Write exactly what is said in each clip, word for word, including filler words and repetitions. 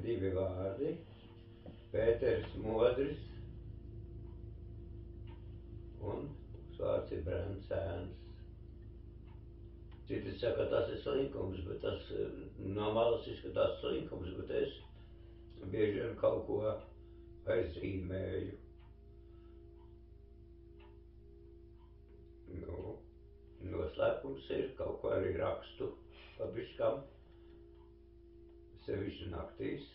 divi vārdi - Pēteris Modris un vārds ir Brencēns. Citi saka, tas ir slinkums, bet tas no malas izskatās slinkums, bet es bieži vien kaut ko aizzīmēju. Nu, noslēpums ir, kaut ko arī rakstu pabiškam, sevišķi naktīs.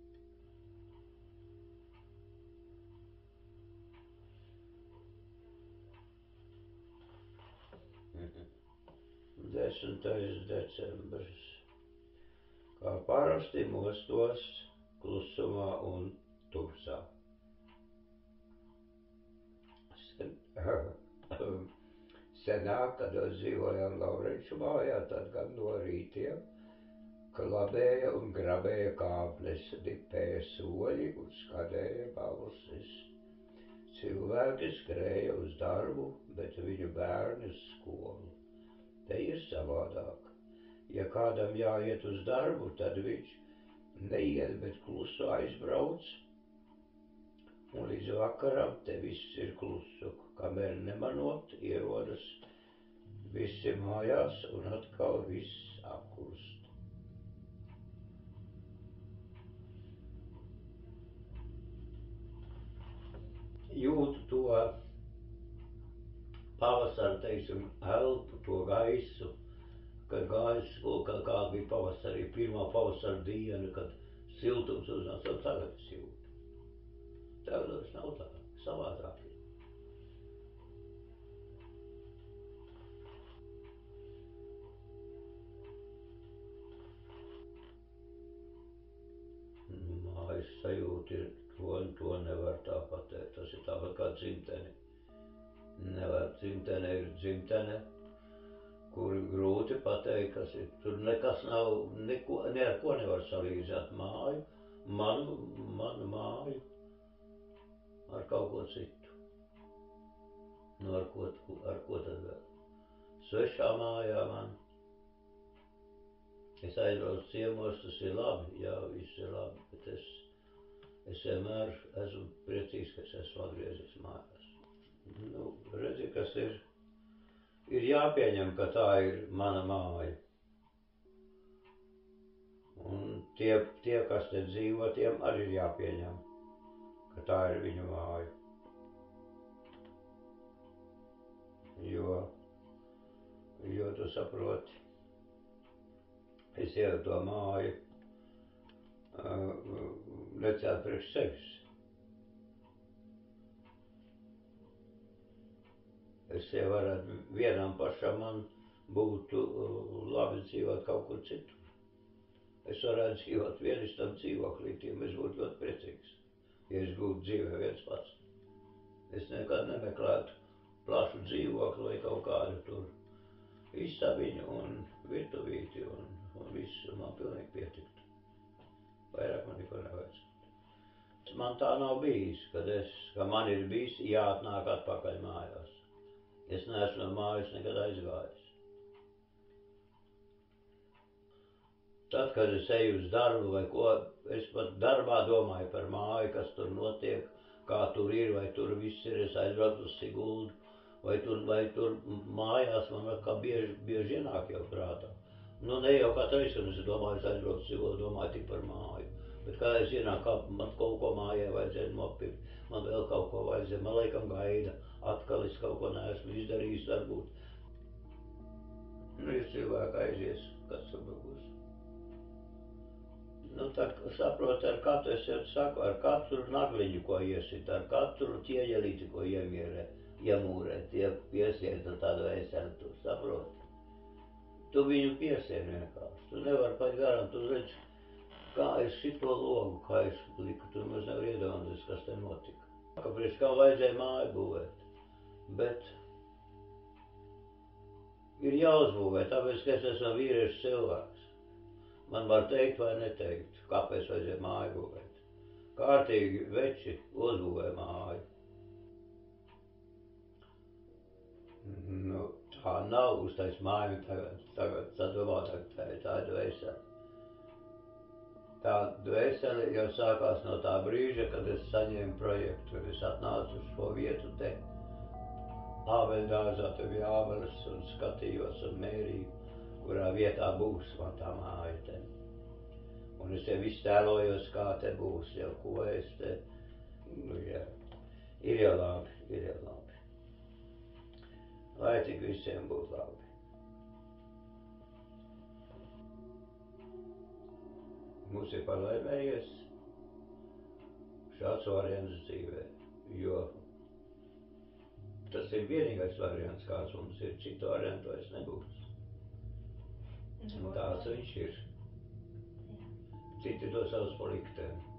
desmitais decembris. Kā parasti mostos klusumā un tumsā. Sen, senāk, kad dzīvojām Laurenču mājā, tad gan no rītiem klabēja un grabēja kāpnes, dipēja soļi un skadēja balsis. Cilvēki skrēja uz darbu, bet viņu bērni uz skolu. Te ir savādāk. Ja kādam jāiet uz darbu, tad viņš neiet, bet klusu aizbrauc, un līdz vakaram te viss ir klusu, kamēr nemanot ierodas visi mājās, un atkal viss apklust. Jūtu to pavasara, teiksim, elpu, to gaisu, kad gaisu, kad kāda bija pavasarī, pirmā pavasara diena, kad siltums uznāca, tagad es jūtu. Tagad vairs nav tā, savādāk ir. Mājas sajūta ir, to, to nevar tā pateikt, tas ir tāpat kā dzimteni. Nevar, dzimtene ir dzimtene, kur grūti pateikt, kas ir. Tur nekas nav, neko, ne ar ko nevar salīdzināt māju, manu, manu māju ar kaut ko citu. Nu, ar ko, ar ko tad vēl? Svešā mājā man. Es aizbraucu ciemos, tas ir labi, jā, viss ir labi, bet es, es vienmēr esmu priecīgs, ka es esmu atgriezies mājās. Nu, redzi, kas ir, ir jāpieņem, ka tā ir mana māja. Un tie, tie, kas te dzīvo, tiem arī ir jāpieņem, ka tā ir viņu māja. Jo, jo tu saproti, es jau to māju uh, necēlu priekš sevis. Es jau varētu vienam pašam man būtu labi dzīvot kaut kur citur. Es varētu dzīvot vienistam dzīvoklītiem, es būtu ļoti priecīgs, ja es būtu dzīvē viens pats. Es nekad nemeklētu plašu dzīvokli vai kaut kādu tur istabiņu un virtuvīti un, un visu, man pilnīgi pietiktu. Vairāk man neko nevajadzētu. Man tā nav bijis, kad es, ka man ir bijis jāatnāk atpakaļ mājās. Es neesmu no mājas nekad aizgājis. Tad, kad es eju uz darbu vai ko, es pat darbā domāju par māju, kas tur notiek, kā tur ir, vai tur viss ir, es aizbraucu uz Siguldu, vai tur, vai tur mājās man kā bieži, bieži ienāk jau prātā. Nu, ne jau katru reizi, kad es domāju, es aizbraucu uz Siguldu, domāju tik par māju. Bet kā es ienāk, kā man kaut ko mājai vajadzēja nopirkt, man vēl kaut ko vajadzēja, man laikam gaida, atkal es kaut ko neesmu izdarījis, varbūt. Nu, ja cilvēki aizies, kas tur būs. Nu, tā saprot, ar katru, es jau saku, ar katru nagliņu, ko iesit, ar katru ķieģelīti, ko iemierē, iemūrē, tie piesiet ar tādu veseli, tu saproti. Tu viņu piesien vienkārši, tu nevari paiet garām, tu redzi, kā es šito logu, kā es liku, tu mums nevar iedomāties, kas te notika. Ka priekš kā vajadzēja māju būvēt, bet ir jāuzbūvē, tāpēc, ka es esmu vīriešu cilvēks. Man var teikt vai neteikt, kāpēc vajadzēja māju būvēt. Kārtīgi veči uzbūvē māju. Nu, tā nav uztais māju tagad, tagad sadomā, tā ir tā dvēsele. tā dvēsele jau sākās no tā brīža, kad es saņēmu projektu, kad es atnācu uz šo vietu te ābeļdārzā, te bija ābeles un skatījos un mērīju, kurā vietā būs man tā māja te. Un es jau iztēlojos, kā te būs, jau ko es te, nu jā, ir jau labi, ir jau labi. Lai tik visiem būtu labi. Mums ir palaimējies šāds variants dzīvē, jo tas ir vienīgais variants, kāds mums ir, citu variantu vairs nebūs. Un tāds viņš ir. Citi to savus paliktēm.